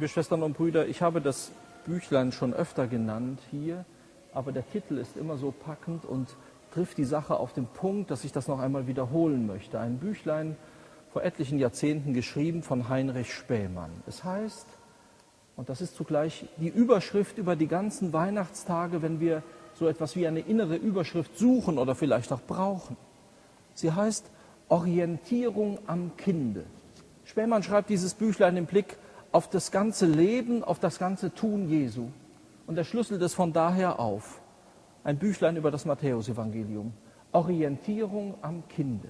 Liebe Schwestern und Brüder, ich habe das Büchlein schon öfter genannt hier, aber der Titel ist immer so packend und trifft die Sache auf den Punkt, dass ich das noch einmal wiederholen möchte. Ein Büchlein vor etlichen Jahrzehnten geschrieben von Heinrich Spähmann. Es heißt, und das ist zugleich die Überschrift über die ganzen Weihnachtstage, wenn wir so etwas wie eine innere Überschrift suchen oder vielleicht auch brauchen. Sie heißt Orientierung am Kinde. Spähmann schreibt dieses Büchlein im Blick auf das ganze Leben, auf das ganze Tun Jesu. Und er schlüsselt es von daher auf. Ein Büchlein über das Matthäusevangelium. Orientierung am Kinde.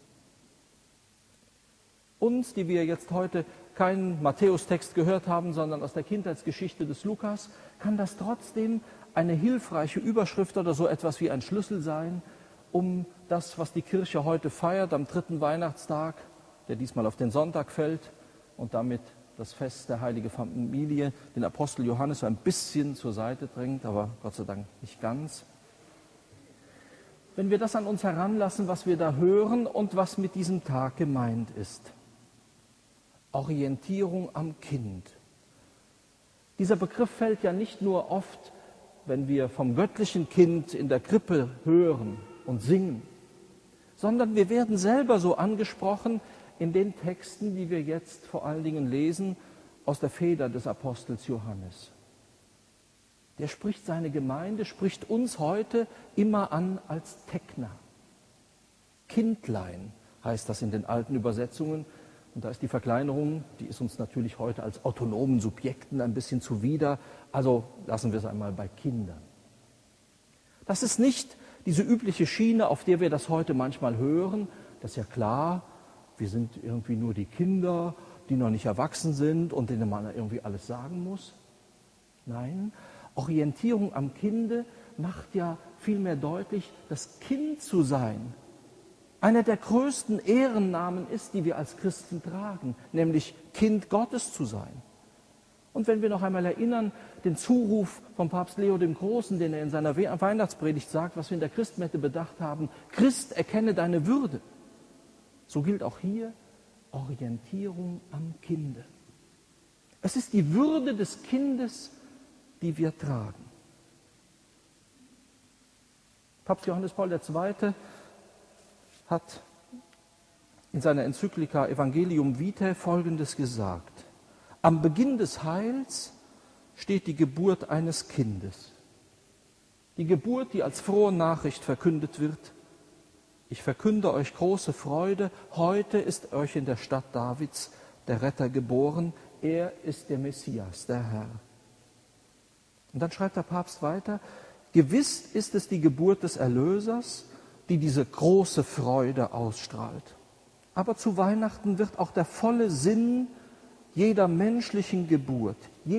Uns, die wir jetzt heute keinen Matthäustext gehört haben, sondern aus der Kindheitsgeschichte des Lukas, kann das trotzdem eine hilfreiche Überschrift oder so etwas wie ein Schlüssel sein, um das, was die Kirche heute feiert, am 3. Weihnachtstag, der diesmal auf den Sonntag fällt und damit das Fest der Heiligen Familie, den Apostel Johannes so ein bisschen zur Seite drängt, aber Gott sei Dank nicht ganz. Wenn wir das an uns heranlassen, was wir da hören und was mit diesem Tag gemeint ist. Orientierung am Kind. Dieser Begriff fällt ja nicht nur oft, wenn wir vom göttlichen Kind in der Krippe hören und singen, sondern wir werden selber so angesprochen in den Texten, die wir jetzt vor allen Dingen lesen, aus der Feder des Apostels Johannes. Der spricht seine Gemeinde, spricht uns heute immer an als Tekna. Kindlein heißt das in den alten Übersetzungen. Und da ist die Verkleinerung, die ist uns natürlich heute als autonomen Subjekten ein bisschen zuwider. Also lassen wir es einmal bei Kindern. Das ist nicht diese übliche Schiene, auf der wir das heute manchmal hören. Das ist ja klar, wir sind irgendwie nur die Kinder, die noch nicht erwachsen sind und denen man irgendwie alles sagen muss. Nein, Orientierung am Kinde macht ja vielmehr deutlich, das Kind zu sein. Einer der größten Ehrennamen ist, die wir als Christen tragen, nämlich Kind Gottes zu sein. Und wenn wir noch einmal erinnern, den Zuruf von Papst Leo dem Großen, den er in seiner Weihnachtspredigt sagt, was wir in der Christmette bedacht haben, Christ, erkenne deine Würde. So gilt auch hier Orientierung am Kinde. Es ist die Würde des Kindes, die wir tragen. Papst Johannes Paul II. Hat in seiner Enzyklika Evangelium Vitae Folgendes gesagt. Am Beginn des Heils steht die Geburt eines Kindes. Die Geburt, die als frohe Nachricht verkündet wird. Ich verkünde euch große Freude, heute ist euch in der Stadt Davids der Retter geboren, er ist der Messias, der Herr. Und dann schreibt der Papst weiter, gewiss ist es die Geburt des Erlösers, die diese große Freude ausstrahlt. Aber zu Weihnachten wird auch der volle Sinn jeder menschlichen Geburt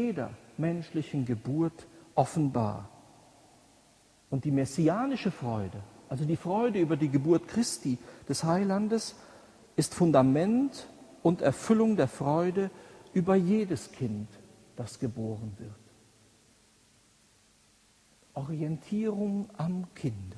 offenbar. Und die messianische Freude, also die Freude über die Geburt Christi, des Heilandes, ist Fundament und Erfüllung der Freude über jedes Kind, das geboren wird. Orientierung am Kind.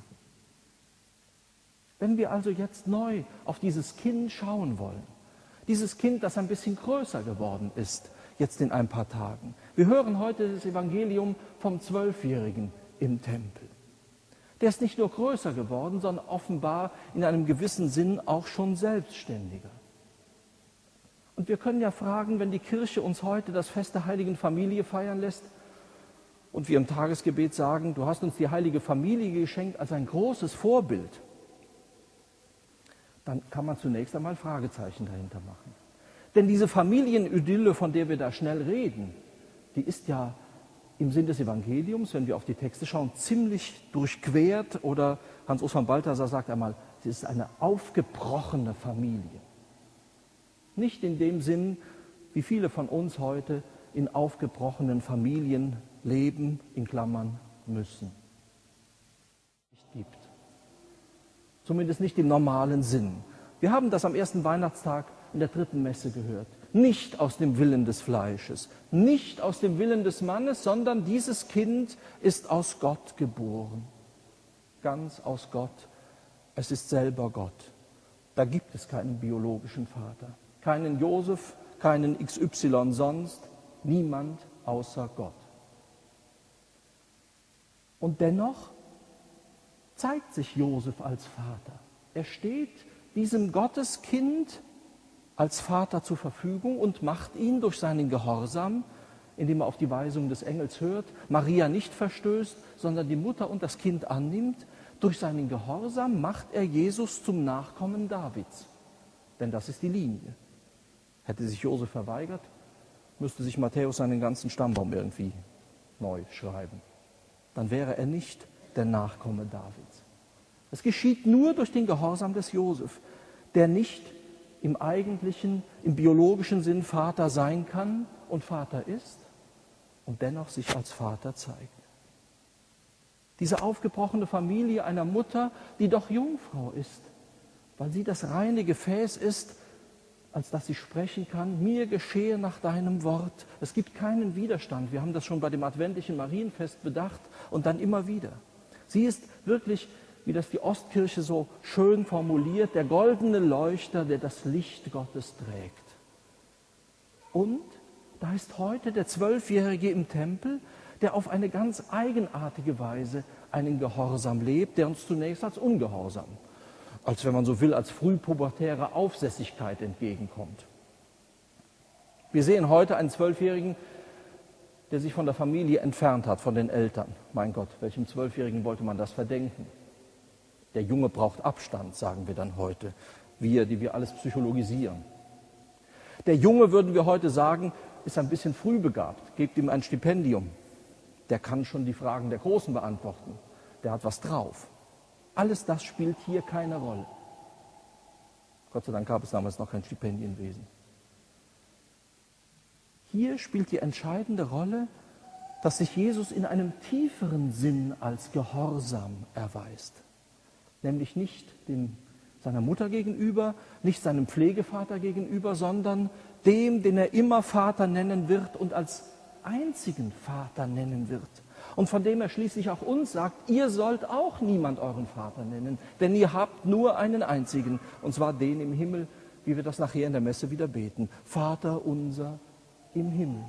Wenn wir also jetzt neu auf dieses Kind schauen wollen, dieses Kind, das ein bisschen größer geworden ist, jetzt in ein paar Tagen. Wir hören heute das Evangelium vom 12-Jährigen im Tempel. Der ist nicht nur größer geworden, sondern offenbar in einem gewissen Sinn auch schon selbstständiger. Und wir können ja fragen, wenn die Kirche uns heute das Fest der Heiligen Familie feiern lässt und wir im Tagesgebet sagen, du hast uns die Heilige Familie geschenkt als ein großes Vorbild, dann kann man zunächst einmal Fragezeichen dahinter machen. Denn diese Familienidylle, von der wir da schnell reden, die ist ja im Sinn des Evangeliums, wenn wir auf die Texte schauen, ziemlich durchquert. Oder Hans-Urs von Balthasar sagt einmal, sie ist eine aufgebrochene Familie. Nicht in dem Sinn, wie viele von uns heute in aufgebrochenen Familien leben, in Klammern müssen. Nicht gibt. Zumindest nicht im normalen Sinn. Wir haben das am ersten Weihnachtstag in der 3. Messe gehört. Nicht aus dem Willen des Fleisches, nicht aus dem Willen des Mannes, sondern dieses Kind ist aus Gott geboren. Ganz aus Gott. Es ist selber Gott. Da gibt es keinen biologischen Vater. Keinen Josef, keinen XY sonst. Niemand außer Gott. Und dennoch zeigt sich Josef als Vater. Er steht diesem Gotteskind als Vater zur Verfügung und macht ihn durch seinen Gehorsam, indem er auf die Weisung des Engels hört, Maria nicht verstößt, sondern die Mutter und das Kind annimmt. Durch seinen Gehorsam macht er Jesus zum Nachkommen Davids. Denn das ist die Linie. Hätte sich Josef verweigert, müsste sich Matthäus seinen ganzen Stammbaum irgendwie neu schreiben. Dann wäre er nicht der Nachkomme Davids. Es geschieht nur durch den Gehorsam des Josef, der nicht im eigentlichen, im biologischen Sinn Vater sein kann und Vater ist und dennoch sich als Vater zeigt. Diese aufgebrochene Familie einer Mutter, die doch Jungfrau ist, weil sie das reine Gefäß ist, als dass sie sprechen kann, mir geschehe nach deinem Wort. Es gibt keinen Widerstand. Wir haben das schon bei dem adventlichen Marienfest bedacht und dann immer wieder. Sie ist wirklich, wie das die Ostkirche so schön formuliert, der goldene Leuchter, der das Licht Gottes trägt. Und da ist heute der 12-Jährige im Tempel, der auf eine ganz eigenartige Weise einen Gehorsam lebt, der uns zunächst als Ungehorsam, als wenn man so will, als frühpubertäre Aufsässigkeit entgegenkommt. Wir sehen heute einen 12-Jährigen, der sich von der Familie entfernt hat, von den Eltern. Mein Gott, welchem 12-Jährigen wollte man das verdenken? Der Junge braucht Abstand, sagen wir dann heute, wir, die wir alles psychologisieren. Der Junge, würden wir heute sagen, ist ein bisschen frühbegabt, gebt ihm ein Stipendium. Der kann schon die Fragen der Großen beantworten. Der hat was drauf. Alles das spielt hier keine Rolle. Gott sei Dank gab es damals noch kein Stipendienwesen. Hier spielt die entscheidende Rolle, dass sich Jesus in einem tieferen Sinn als Gehorsam erweist. Nämlich nicht seiner Mutter gegenüber, nicht seinem Pflegevater gegenüber, sondern dem, den er immer Vater nennen wird und als einzigen Vater nennen wird. Und von dem er schließlich auch uns sagt, ihr sollt auch niemand euren Vater nennen, denn ihr habt nur einen einzigen, und zwar den im Himmel, wie wir das nachher in der Messe wieder beten. Vater unser im Himmel.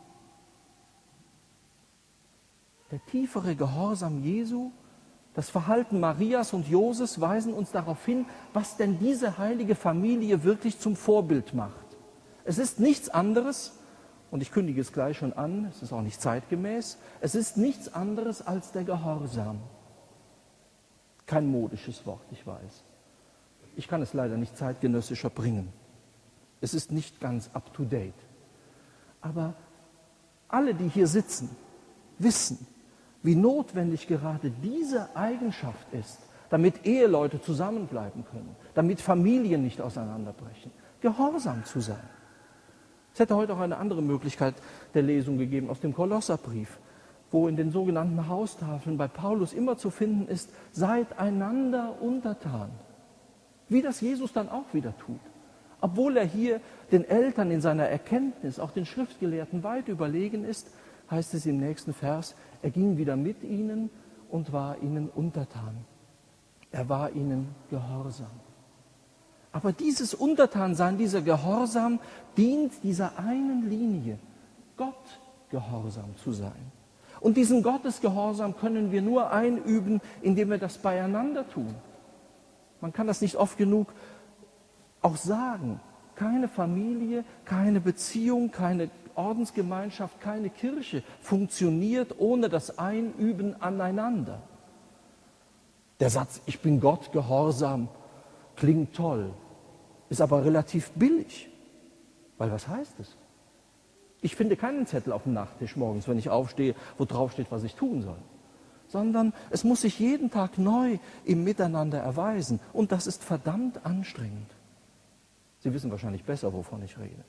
Der tiefere Gehorsam Jesu, das Verhalten Marias und Josefs weisen uns darauf hin, was denn diese heilige Familie wirklich zum Vorbild macht. Es ist nichts anderes, und ich kündige es gleich schon an, es ist auch nicht zeitgemäß, es ist nichts anderes als der Gehorsam. Kein modisches Wort, ich weiß. Ich kann es leider nicht zeitgenössischer bringen. Es ist nicht ganz up-to-date. Aber alle, die hier sitzen, wissen, wie notwendig gerade diese Eigenschaft ist, damit Eheleute zusammenbleiben können, damit Familien nicht auseinanderbrechen, gehorsam zu sein. Es hätte heute auch eine andere Möglichkeit der Lesung gegeben aus dem Kolosserbrief, wo in den sogenannten Haustafeln bei Paulus immer zu finden ist, seid einander untertan. Wie das Jesus dann auch wieder tut. Obwohl er hier den Eltern in seiner Erkenntnis, auch den Schriftgelehrten weit überlegen ist, heißt es im nächsten Vers, er ging wieder mit ihnen und war ihnen untertan. Er war ihnen gehorsam. Aber dieses Untertansein, dieser Gehorsam dient dieser einen Linie, Gott gehorsam zu sein. Und diesen Gottesgehorsam können wir nur einüben, indem wir das beieinander tun. Man kann das nicht oft genug auch sagen. Keine Familie, keine Beziehung, keine Ordensgemeinschaft, keine Kirche funktioniert ohne das Einüben aneinander. Der Satz, ich bin Gott gehorsam, klingt toll, ist aber relativ billig. Weil was heißt es? Ich finde keinen Zettel auf dem Nachttisch morgens, wenn ich aufstehe, wo drauf steht, was ich tun soll. Sondern es muss sich jeden Tag neu im Miteinander erweisen. Und das ist verdammt anstrengend. Sie wissen wahrscheinlich besser, wovon ich rede.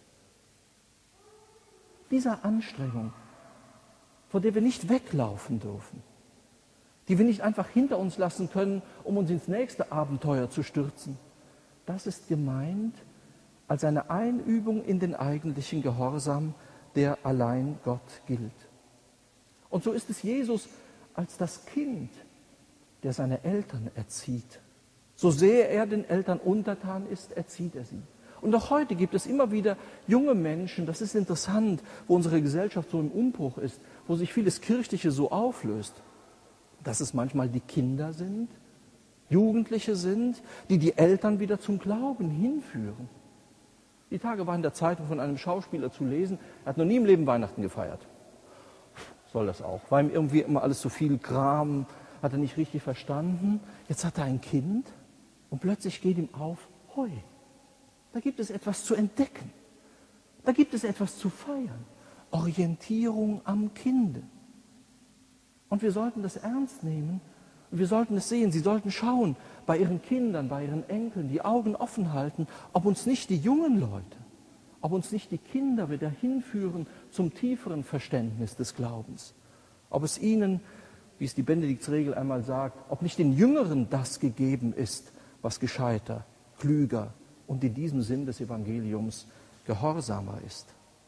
Diese Anstrengung, vor der wir nicht weglaufen dürfen, die wir nicht einfach hinter uns lassen können, um uns ins nächste Abenteuer zu stürzen, das ist gemeint als eine Einübung in den eigentlichen Gehorsam, der allein Gott gilt. Und so ist es Jesus als das Kind, der seine Eltern erzieht. So sehr er den Eltern untertan ist, erzieht er sie. Und auch heute gibt es immer wieder junge Menschen, das ist interessant, wo unsere Gesellschaft so im Umbruch ist, wo sich vieles Kirchliche so auflöst, dass es manchmal die Kinder sind, Jugendliche sind, die die Eltern wieder zum Glauben hinführen. Die Tage war in der Zeitung von einem Schauspieler zu lesen, er hat noch nie im Leben Weihnachten gefeiert. Soll das auch, war ihm irgendwie immer alles so viel Kram, hat er nicht richtig verstanden. Jetzt hat er ein Kind und plötzlich geht ihm auf, hoi, da gibt es etwas zu entdecken, da gibt es etwas zu feiern. Orientierung am Kinde. Und wir sollten das ernst nehmen und wir sollten es sehen. Sie sollten schauen bei ihren Kindern, bei ihren Enkeln, die Augen offen halten, ob uns nicht die jungen Leute, ob uns nicht die Kinder wieder hinführen zum tieferen Verständnis des Glaubens. Ob es ihnen, wie es die Benediktsregel einmal sagt, ob nicht den Jüngeren das gegeben ist, was gescheiter, klüger und in diesem Sinn des Evangeliums gehorsamer ist.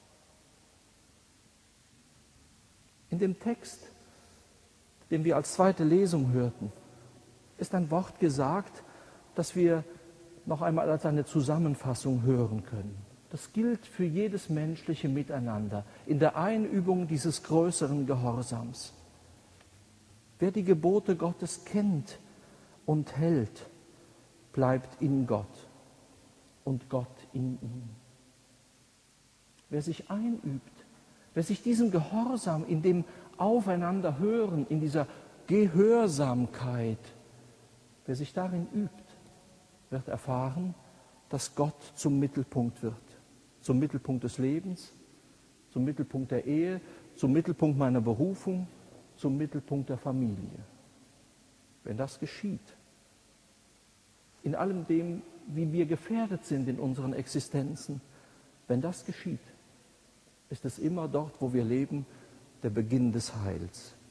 In dem Text, den wir als zweite Lesung hörten, ist ein Wort gesagt, das wir noch einmal als eine Zusammenfassung hören können. Das gilt für jedes menschliche Miteinander in der Einübung dieses größeren Gehorsams. Wer die Gebote Gottes kennt und hält, bleibt in Gott und Gott in ihm. Wer sich einübt, wer sich diesem Gehorsam, in dem Aufeinanderhören, in dieser Gehörsamkeit, wer sich darin übt, wird erfahren, dass Gott zum Mittelpunkt wird. Zum Mittelpunkt des Lebens, zum Mittelpunkt der Ehe, zum Mittelpunkt meiner Berufung, zum Mittelpunkt der Familie. Wenn das geschieht, in allem dem, wie wir gefährdet sind in unseren Existenzen, wenn das geschieht, ist es immer dort, wo wir leben, der Beginn des Heils.